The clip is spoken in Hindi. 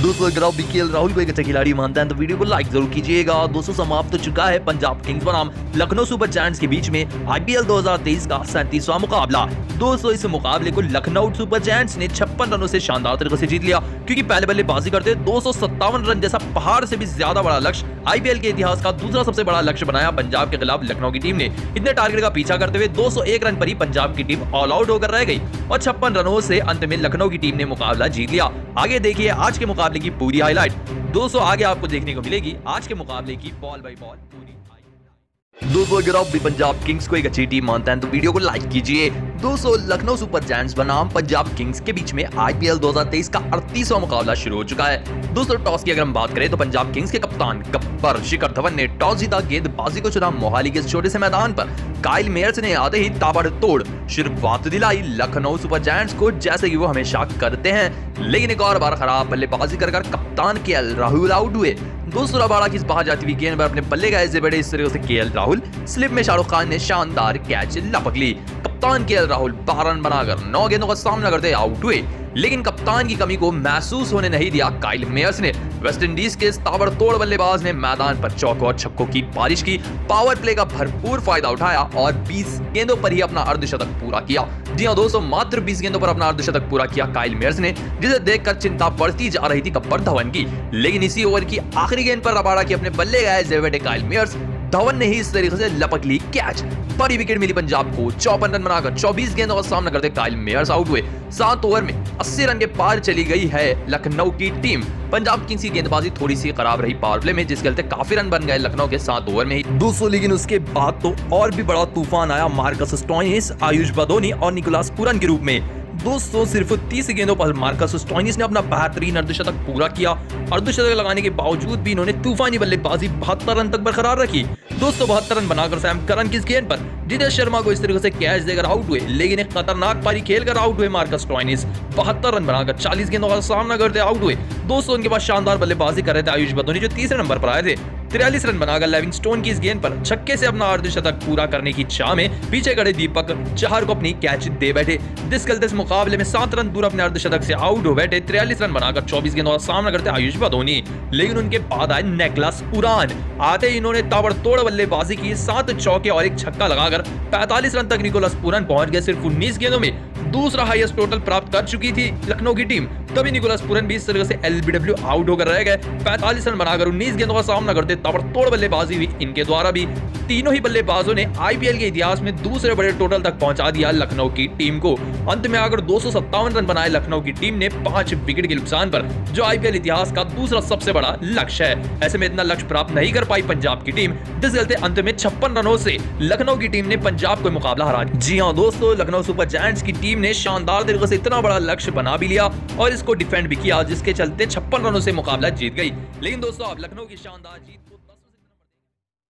दोस्तों अगर आप बीकेएल राहुल को एक अच्छा खिलाड़ी मानते हैं तो वीडियो को लाइक जरूर कीजिएगा। दोस्तों समाप्त हो चुका है पंजाब किंग्स बनाम लखनऊ सुपर जायंट्स के बीच में आईपीएल 2023 का 37वां मुकाबला। दोस्तों इस मुकाबले को लखनऊ सुपर जायंट्स ने 56 रनों से शानदार तरीके से जीत लिया, क्योंकि पहले बल्लेबाजी करते 257 रन जैसा पहाड़ से भी ज्यादा बड़ा लक्ष्य आईपीएल के इतिहास का दूसरा सबसे बड़ा लक्ष्य बनाया पंजाब के खिलाफ लखनऊ की टीम ने। इतने टारगेट का पीछा करते हुए 201 रन पर ही पंजाब की टीम ऑल आउट होकर रह गई और 56 रनों से अंत में लखनऊ की टीम ने मुकाबला जीत लिया। आगे देखिए आज के मुकाबले की पूरी हाईलाइट। दोस्तों आगे आपको देखने को मिलेगी आज के मुकाबले की बॉल बाय बॉल पूरी। दोस्तों अगर आप भी पंजाब किंग्स को एक अच्छी टीम मानते हैं तो वीडियो को लाइक कीजिए। दोस्तों लखनऊ सुपर जायंट्स बनाम पंजाब किंग्स के बीच में आईपीएल 2023 का 38वां मुकाबला शुरू हो चुका है। दोस्तों टॉस की अगर हम बात करें तो पंजाब किंग्स के कप्तान गब्बर शिखर धवन ने टॉस जीता, गेंदबाजी को चुना मोहाली के छोटे से मैदान पर। काइल मेयर्स ने आते ही ताबड़तोड़ शुरुआत दिलाई लखनऊ सुपर जायंट्स को, जैसे कि वो हमेशा करते हैं, लेकिन एक और बार खराब बल्लेबाजी कर कप्तान केएल राहुल आउट हुए। दोस्तों रबाड़ा की इस बाहर जाती हुई गेंद पर अपने बल्ले गए से बड़े इस तरीके से केएल राहुल स्लिप में शाहरुख खान ने शानदार कैच लपक ली। कप्तान केएल राहुल 12 रन बनाकर 9 गेंदों का सामना करते आउट हुए, लेकिन कप्तान की कमी को महसूस होने नहीं दिया काइल मेयर्स ने। वेस्टइंडीज के ताबड़तोड़ बल्लेबाज ने मैदान पर चौकों और छक्कों की बारिश की, पावर प्ले का भरपूर फायदा उठाया और 20 गेंदों पर ही अपना अर्धशतक पूरा किया। जी हां दोस्तों, मात्र 20 गेंदों पर अपना अर्धशतक पूरा किया काइल मेयर्स ने, जिसे देखकर चिंता बढ़ती जा रही थी गब्बर धवन की। लेकिन इसी ओवर की आखिरी गेंद पर रबाड़ा की अपने बल्ले गए जेवेटे काइल मेयर्स, धवन ने ही इस तरीके से लपक ली कैच। बड़ी विकेट मिली पंजाब को, 54 रन बनाकर 24 गेंदों का सामना करते काइल मेयर्स आउट हुए। 7 ओवर में 80 रन के पार चली गई है लखनऊ की टीम। पंजाब किंग्स की गेंदबाजी थोड़ी सी खराब रही पावर प्ले में, जिसके चलते काफी रन बन गए लखनऊ के 7 ओवर में ही। दोस्तों लेकिन उसके बाद तो और भी बड़ा तूफान आया मार्कस स्टोइनिस, आयुष बदोनी और निकोलस पूरन के रूप में। दोस्तों सिर्फ 30 गेंदों पर मार्कस स्टोइनिस ने अपना बेहतरीन अर्धशतक पूरा किया। अर्धशतक लगाने के बावजूद भी इन्होंने तूफानी बल्लेबाजी 72 रन तक बरकरार रखी। दोस्तों 72 रन बनाकर सैम करन की गेंद पर जितेश शर्मा को इस तरीके से कैच देकर आउट हुए, लेकिन एक खतरनाक पारी खेलकर आउट हुए मार्कस स्टोइनिस। 72 रन बनाकर 40 गेंदों का सामना करते आउट हुए। दोस्तों उनके पास शानदार बल्लेबाजी कर रहे थे आयुष बदोनी, जो तीसरे नंबर पर आए थे। 43 रन बनाकर लिविंगस्टोन की इस गेंद पर छक्के से अपना अर्धशतक पूरा करने की चाह में पीछे खड़े दीपक चहर को अपनी कैच दे बैठे। जिसके चलते इस मुकाबले में 7 रन दूर अपने अर्धशतक से आउट हो बैठे। 43 रन बनाकर 24 गेंदों का सामना करते आयुष बदोनी, लेकिन उनके बाद आए निकोलस पूरन। आते ही इन्होंने ताबड़तोड़ बल्लेबाजी की, 7 चौके और एक छक्का लगाकर 45 रन तक निकोलस पूरन पहुंच गए। सिर्फ 19 गेंदों में दूसरा हाईएस्ट टोटल प्राप्त कर चुकी थी लखनऊ की टीम। तभी निकोलस पूरन भी इस तरह से एलबीडब्ल्यू आउट होकर रह गए। 45 रन बनाकर 19 गेंदों का सामना करते ताबड़तोड़ बल्लेबाजी हुई इनके द्वारा भी। तीनों ही बल्लेबाजों ने आईपीएल के इतिहास में दूसरे बड़े टोटल तक पहुंचा दिया लखनऊ की टीम को। अंत में आकर 257 रन बनाए लखनऊ की टीम ने 5 विकेट के नुकसान पर, जो आईपीएल इतिहास का दूसरा सबसे बड़ा लक्ष्य है। ऐसे में इतना लक्ष्य प्राप्त नहीं कर पाई पंजाब की टीम, जिसके चलते अंत में 56 रनों से लखनऊ की टीम ने पंजाब को मुकाबला हरा दिया। जी हाँ दोस्तों, लखनऊ सुपर जायंट्स की टीम ने शानदार तरीके से इतना बड़ा लक्ष्य बना भी लिया और इसको डिफेंड भी किया, जिसके चलते 56 रनों से मुकाबला जीत गई। लेकिन दोस्तों अब लखनऊ की शानदार जीत